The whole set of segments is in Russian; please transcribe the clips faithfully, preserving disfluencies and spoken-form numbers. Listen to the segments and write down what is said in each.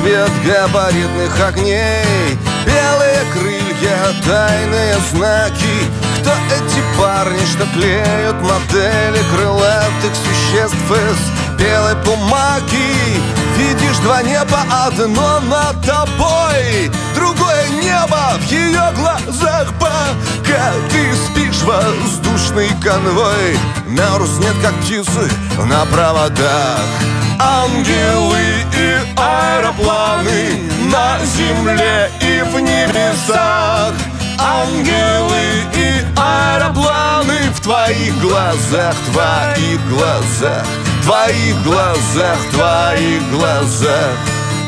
свет габаритных огней, белые крылья, тайные знаки. Кто эти парни, что клеют модели крылатых существ из белой бумаги? Видишь два неба, одно над тобой, другое небо в ее глазах. Пока ты спишь, воздушный конвой мерзнет, как птицы на проводах. Ангелы и аэропланы на земле и в небесах. Ангелы и аэропланы в твоих глазах, твоих глазах, твоих глазах, твоих глазах.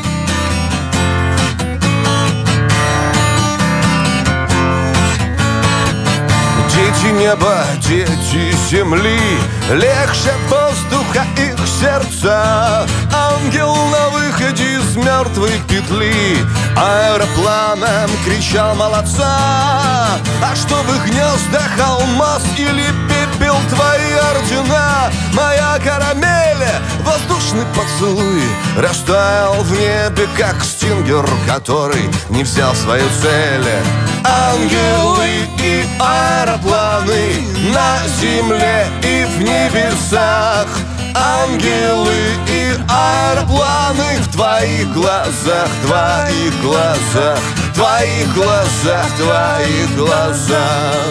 Дети неба, дети земли, легче воздуха их сердца. Ангел на выходе из мертвой петли аэропланом кричал молодца. А что в их гнездах алмаз или пепел, твои ордена, моя карамель? Воздушный поцелуй растаял в небе, как стингер, который не взял свою цель. Ангелы и аэропланы на земле и в небесах. Ангелы и аэропланы в твоих глазах, твоих глазах, твоих глазах, твоих глазах.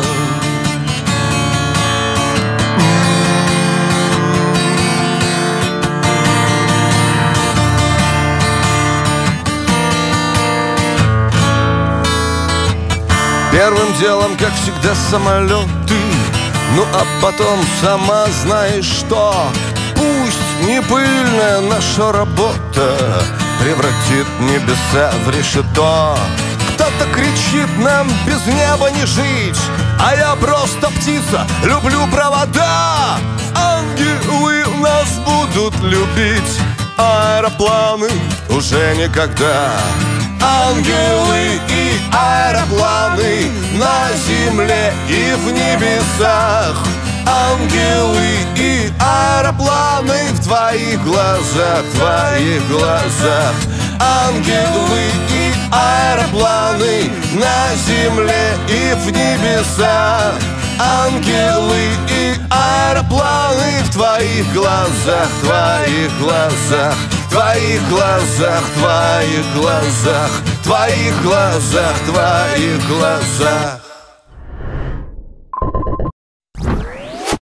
Первым делом, как всегда, самолеты. Ну а потом сама знаешь что. Пусть не пыльная наша работа превратит небеса в решето. Кто-то кричит нам без неба не жить, а я просто птица, люблю провода. Ангелы нас будут любить, аэропланы уже никогда. Ангелы и аэропланы на земле и в небесах. Ангелы и аэропланы в твоих глазах, твоих глазах. Ангелы и аэропланы на земле и в небесах. Ангелы и аэропланы в твоих глазах, твоих глазах, твоих глазах, твоих глазах, твоих глазах, твоих глазах.